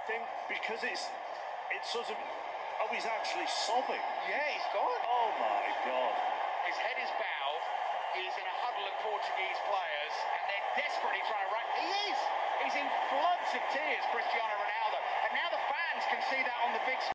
think because it's sort of, oh, he's actually sobbing. Yeah, he's gone. Oh my God. His head is bowed. He's in a huddle of Portuguese players, and they're desperately trying to rack. He is. He's in floods of tears, Cristiano Ronaldo. And now the fans can see that on the big screen.